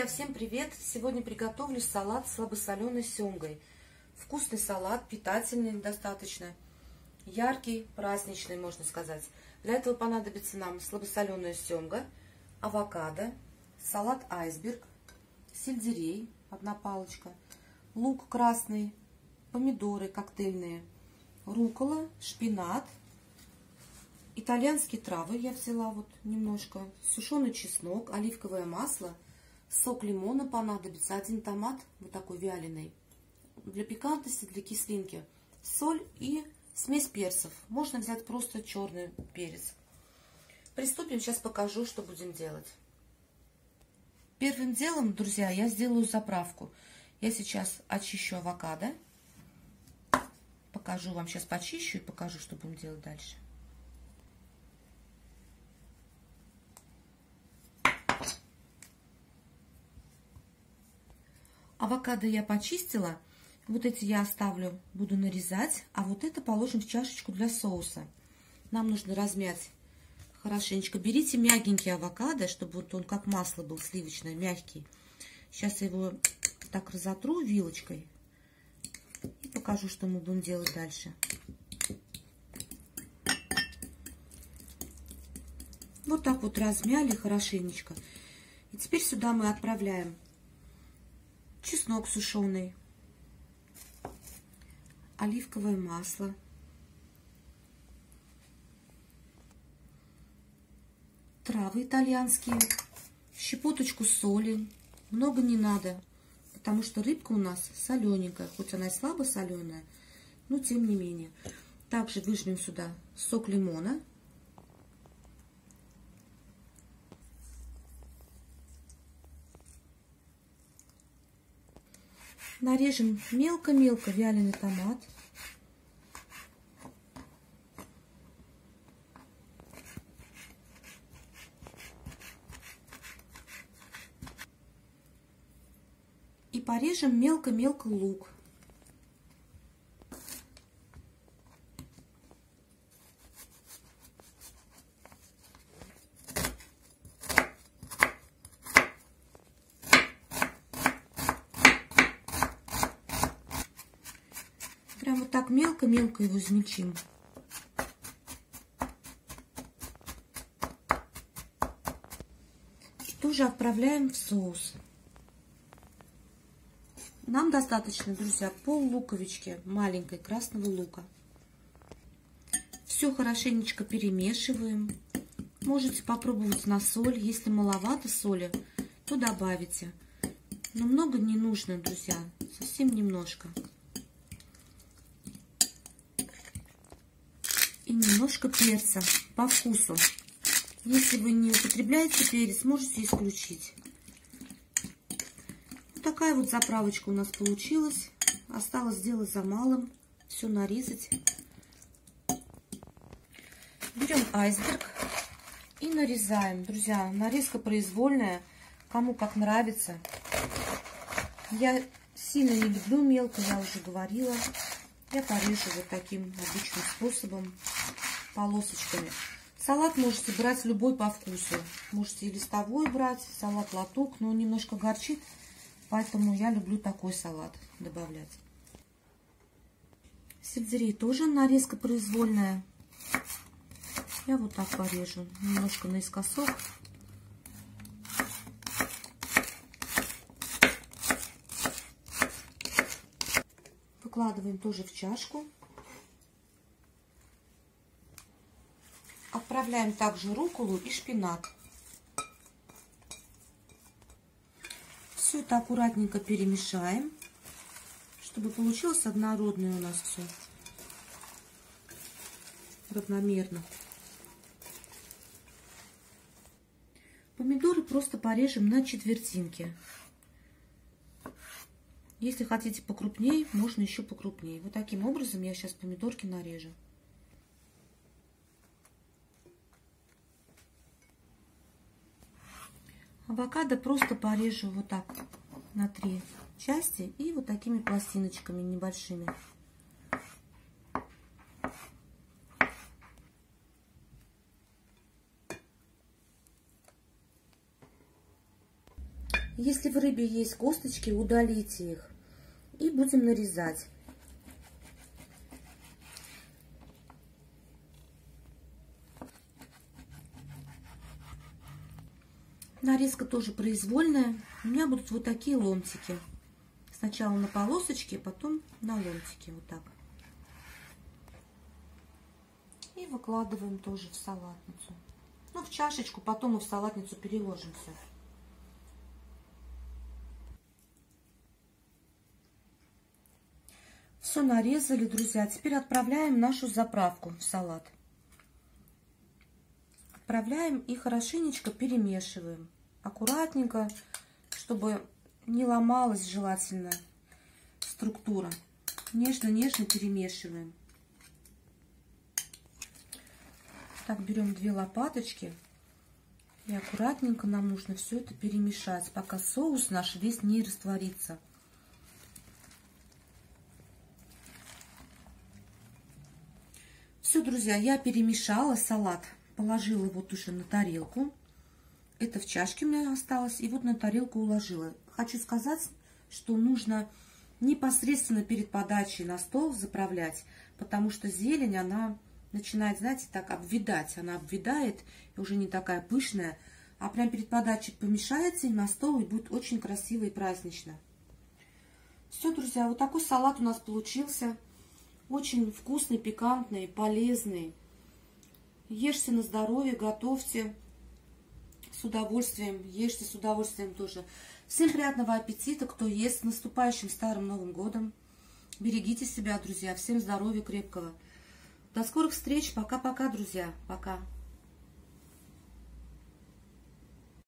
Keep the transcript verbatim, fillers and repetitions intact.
Друзья, всем привет! Сегодня приготовлю салат с слабосоленой семгой. Вкусный салат, питательный достаточно, яркий, праздничный, можно сказать. Для этого понадобится нам слабосоленая семга, авокадо, салат айсберг, сельдерей, одна палочка, лук красный, помидоры коктейльные, руккола, шпинат, итальянские травы я взяла вот немножко, сушеный чеснок, оливковое масло, сок лимона понадобится, один томат вот такой вяленый, для пикантности, для кислинки, соль и смесь перцев. Можно взять просто черный перец. Приступим, сейчас покажу, что будем делать. Первым делом, друзья, я сделаю заправку. Я сейчас очищу авокадо. Покажу вам, сейчас почищу и покажу, что будем делать дальше. Авокадо я почистила. Вот эти я оставлю, буду нарезать. А вот это положим в чашечку для соуса. Нам нужно размять хорошенечко. Берите мягенький авокадо, чтобы вот он как масло был сливочное, мягкий. Сейчас я его так разотру вилочкой. И покажу, что мы будем делать дальше. Вот так вот размяли хорошенечко. И теперь сюда мы отправляем чеснок сушеный, оливковое масло, травы итальянские, щепоточку соли. Много не надо, потому что рыбка у нас солененькая, хоть она и слабо соленая, но тем не менее. Также выжмем сюда сок лимона. Нарежем мелко-мелко вяленый томат. И порежем мелко-мелко лук. Прям вот так мелко-мелко его измельчим. И тоже отправляем в соус. Нам достаточно, друзья, пол луковички маленькой красного лука. Все хорошенечко перемешиваем. Можете попробовать на соль. Если маловато соли, то добавите. Но много не нужно, друзья. Совсем немножко. И немножко перца по вкусу. Если вы не употребляете перец, можете исключить. Вот такая вот заправочка у нас получилась. Осталось сделать за малым. Все нарезать. Берем айсберг и нарезаем. Друзья, нарезка произвольная. Кому как нравится. Я сильно не люблю мелко, я уже говорила. Я порежу вот таким обычным способом, полосочками. Салат можете брать любой по вкусу. Можете и листовой брать, салат латук, но он немножко горчит, поэтому я люблю такой салат добавлять. Сельдерей тоже нарезка произвольная. Я вот так порежу, немножко наискосок. Выкладываем тоже в чашку. Отправляем также рукколу и шпинат. Все это аккуратненько перемешаем, чтобы получилось однородное у нас все. Равномерно. Помидоры просто порежем на четвертинки. Если хотите покрупнее, можно еще покрупнее. Вот таким образом я сейчас помидорки нарежу. Авокадо просто порежу вот так на три части и вот такими пластиночками небольшими. Если в рыбе есть косточки, удалите их. И будем нарезать. Нарезка тоже произвольная. У меня будут вот такие ломтики. Сначала на полосочке, потом на ломтики. Вот так. И выкладываем тоже в салатницу. Ну, в чашечку, потом мы в салатницу переложим все. Все нарезали, друзья. Теперь отправляем нашу заправку в салат. Отправляем и хорошенечко перемешиваем. Аккуратненько, чтобы не ломалась желательно структура. Нежно-нежно перемешиваем. Так, берем две лопаточки. И аккуратненько нам нужно все это перемешать, пока соус наш весь не растворится. Все, друзья, я перемешала салат. Положила вот уже на тарелку. Это в чашке у меня осталось. И вот на тарелку уложила. Хочу сказать, что нужно непосредственно перед подачей на стол заправлять. Потому что зелень, она начинает, знаете, так обвидать. Она обвидает и уже не такая пышная. А прям перед подачей помешается на стол и будет очень красиво и празднично. Все, друзья, вот такой салат у нас получился. Очень вкусный, пикантный, полезный. Ешьте на здоровье, готовьте с удовольствием, ешьте с удовольствием тоже. Всем приятного аппетита, кто ест. С наступающим Старым Новым Годом. Берегите себя, друзья. Всем здоровья крепкого. До скорых встреч. Пока-пока, друзья. Пока.